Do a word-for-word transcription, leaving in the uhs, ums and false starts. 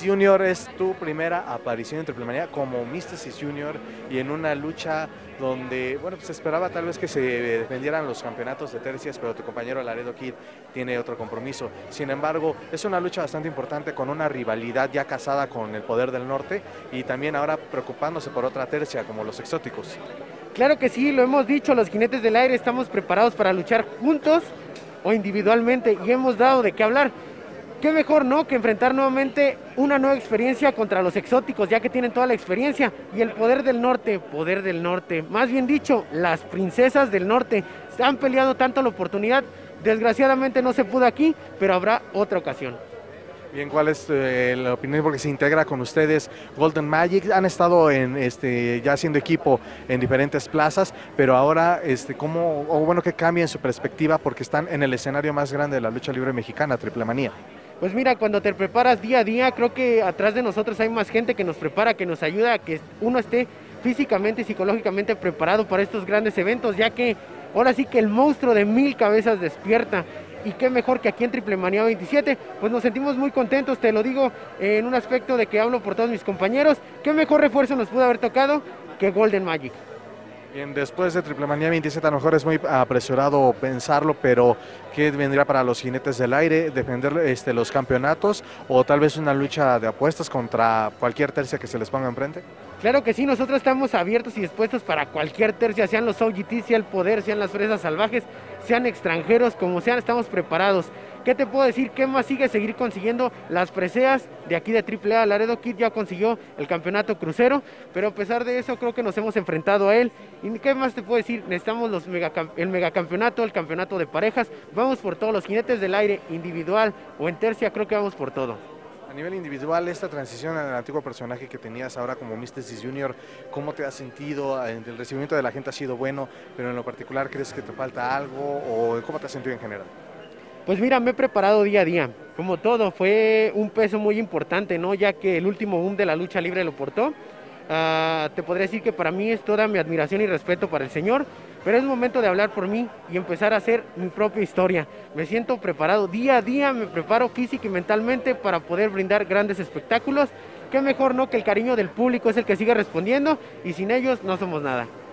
Junior, es tu primera aparición en Triplemanía como Místesis Junior y en una lucha donde, bueno, pues se esperaba tal vez que se defendieran los campeonatos de tercias, pero tu compañero Laredo Kid tiene otro compromiso. Sin embargo, es una lucha bastante importante con una rivalidad ya casada con el Poder del Norte y también ahora preocupándose por otra tercia como los Exóticos. Claro que sí, lo hemos dicho, los Jinetes del Aire estamos preparados para luchar juntos o individualmente y hemos dado de qué hablar. Qué mejor, ¿no?, que enfrentar nuevamente una nueva experiencia contra los Exóticos, ya que tienen toda la experiencia, y el Poder del Norte, Poder del Norte, más bien dicho, las Princesas del Norte, se han peleado tanto la oportunidad, desgraciadamente no se pudo aquí, pero habrá otra ocasión. Bien, ¿cuál es eh, la opinión? Porque se integra con ustedes Golden Magic, han estado en, este, ya haciendo equipo en diferentes plazas, pero ahora, este, ¿cómo, o bueno, qué cambia en su perspectiva? Porque están en el escenario más grande de la lucha libre mexicana, Triplemanía. Pues mira, cuando te preparas día a día, creo que atrás de nosotros hay más gente que nos prepara, que nos ayuda a que uno esté físicamente y psicológicamente preparado para estos grandes eventos, ya que ahora sí que el monstruo de mil cabezas despierta. Y qué mejor que aquí en Triplemanía veintisiete, pues nos sentimos muy contentos, te lo digo en un aspecto de que hablo por todos mis compañeros, qué mejor refuerzo nos pudo haber tocado que Golden Magic. Bien, después de Triplemanía veintisiete, a lo mejor es muy apresurado pensarlo, pero ¿qué vendría para los Jinetes del Aire? ¿Defender este, los campeonatos o tal vez una lucha de apuestas contra cualquier tercia que se les ponga enfrente? Claro que sí, nosotros estamos abiertos y dispuestos para cualquier tercia, sean los O G T, sea el Poder, sean las Fresas Salvajes, sean extranjeros, como sean, estamos preparados. ¿Qué te puedo decir? ¿Qué más sigue? Seguir consiguiendo las preseas de aquí de Triple A. Laredo Kid ya consiguió el campeonato crucero, pero a pesar de eso creo que nos hemos enfrentado a él. ¿Y qué más te puedo decir? Necesitamos los megacam el megacampeonato, el campeonato de parejas. Vamos por todos los Jinetes del Aire, individual o en tercia, creo que vamos por todo. A nivel individual, esta transición al antiguo personaje que tenías ahora como Místesis Junior, ¿cómo te has sentido? El recibimiento de la gente ha sido bueno, pero en lo particular, ¿crees que te falta algo o cómo te has sentido en general? Pues mira, me he preparado día a día, como todo, fue un peso muy importante, ¿no? Ya que el último boom de la lucha libre lo portó. Uh, te podría decir que para mí es toda mi admiración y respeto para el señor, pero es momento de hablar por mí y empezar a hacer mi propia historia. Me siento preparado, día a día me preparo física y mentalmente para poder brindar grandes espectáculos. Qué mejor, ¿no?, que el cariño del público es el que sigue respondiendo y sin ellos no somos nada.